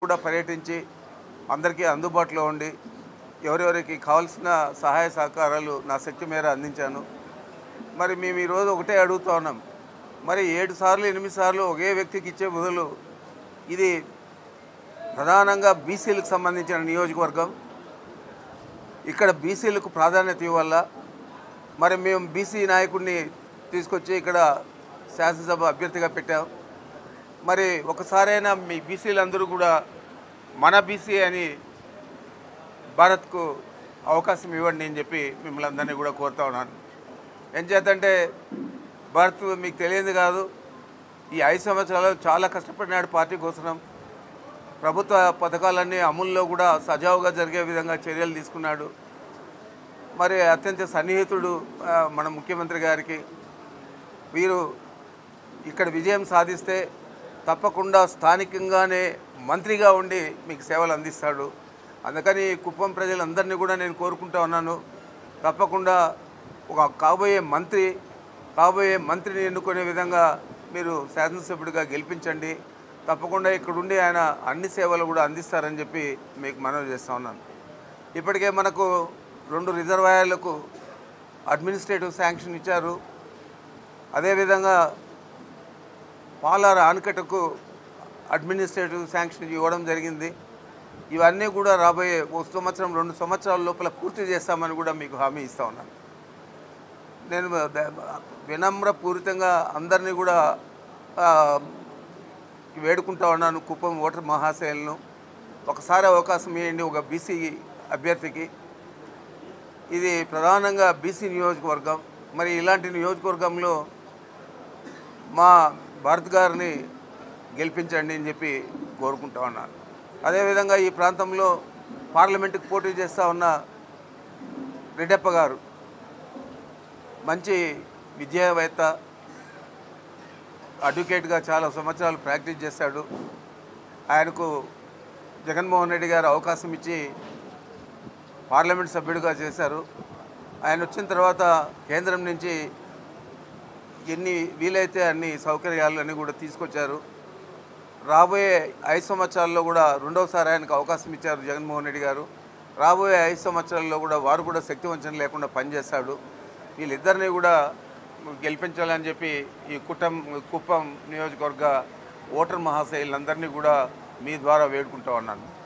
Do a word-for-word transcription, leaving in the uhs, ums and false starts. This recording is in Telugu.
కూడా పర్యటించి అందరికీ అందుబాటులో ఉండి ఎవరెవరికి కావాల్సిన సహాయ సహకారాలు నా శక్తి మేర అందించాను. మరి మేము ఈరోజు ఒకటే అడుగుతా ఉన్నాం, మరి ఏడు సార్లు ఎనిమిది సార్లు ఒకే వ్యక్తికి ఇచ్చే బదులు ఇది ప్రధానంగా బీసీలకు సంబంధించిన నియోజకవర్గం, ఇక్కడ బీసీలకు ప్రాధాన్యత ఇవ్వాల. మరి మేము బీసీ నాయకుడిని తీసుకొచ్చి ఇక్కడ శాసనసభ అభ్యర్థిగా పెట్టాం. మరి ఒకసారైనా మీ బీసీలందరూ కూడా మన బీసీ అని భారత్కు అవకాశం ఇవ్వండి అని చెప్పి మిమ్మల్ని అందరినీ కూడా కోరుతా ఉన్నాను. ఏం చేద్దంటే భారత్ మీకు తెలియదు కాదు, ఈ ఐదు సంవత్సరాలు చాలా కష్టపడినాడు పార్టీ కోసం. ప్రభుత్వ పథకాలన్నీ అమలులో కూడా సజావుగా జరిగే విధంగా చర్యలు తీసుకున్నాడు. మరి అత్యంత సన్నిహితుడు మన ముఖ్యమంత్రి గారికి. వీరు ఇక్కడ విజయం సాధిస్తే తప్పకుండా స్థానికంగానే మంత్రిగా ఉండి మీకు సేవలు అందిస్తాడు. అందుకని కుప్పం ప్రజలందరినీ కూడా నేను కోరుకుంటా ఉన్నాను, తప్పకుండా ఒక కాబోయే మంత్రి కాబోయే మంత్రిని ఎన్నుకునే విధంగా మీరు శాసనసభ్యుడిగా గెలిపించండి. తప్పకుండా ఇక్కడుండి ఆయన అన్ని సేవలు కూడా అందిస్తారని చెప్పి మీకు మనవి చేస్తూ ఉన్నాను. ఇప్పటికే మనకు రెండు రిజర్వాయర్లకు అడ్మినిస్ట్రేటివ్ శాంక్షన్ ఇచ్చారు. అదేవిధంగా పాలార ఆనకట్టకు అడ్మినిస్ట్రేటివ్ శాంక్షన్ ఇవ్వడం జరిగింది. ఇవన్నీ కూడా రాబోయే ఒక సంవత్సరం రెండు సంవత్సరాల లోపల పూర్తి చేస్తామని కూడా మీకు హామీ ఇస్తూ ఉన్నాను. నేను వినమ్రపూరితంగా అందరినీ కూడా వేడుకుంటా ఉన్నాను, కుప్పం ఓటర్ మహాశయులను ఒకసారి అవకాశం ఇవ్వండి ఒక బీసీ అభ్యర్థికి. ఇది ప్రధానంగా బీసీ నియోజకవర్గం. మరి ఇలాంటి నియోజకవర్గంలో మా భారత్ గారిని గెలిపించండి అని చెప్పి కోరుకుంటా ఉన్నాను. అదేవిధంగా ఈ ప్రాంతంలో పార్లమెంటుకు పోటీ చేస్తూ ఉన్న రెడ్డప్ప గారు మంచి విద్యావేత్త, అడ్వకేట్గా చాలా సంవత్సరాలు ప్రాక్టీస్ చేశాడు. ఆయనకు జగన్మోహన్ రెడ్డి గారు అవకాశం ఇచ్చి పార్లమెంట్ సభ్యుడిగా చేశారు. ఆయన వచ్చిన తర్వాత కేంద్రం నుంచి ఎన్ని వీలైతే అన్ని సౌకర్యాలన్నీ కూడా తీసుకొచ్చారు. రాబోయే ఐదు సంవత్సరాల్లో కూడా రెండవసారి ఆయనకు అవకాశం ఇచ్చారు జగన్మోహన్ రెడ్డి గారు. రాబోయే ఐదు సంవత్సరాల్లో కూడా వారు కూడా శక్తివంచన లేకుండా పనిచేస్తాడు. వీళ్ళిద్దరినీ కూడా గెలిపించాలని చెప్పి ఈ కుటం కుప్పం నియోజకవర్గ ఓటర్ మహాశయులందరినీ కూడా మీ ద్వారా వేడుకుంటా ఉన్నాను.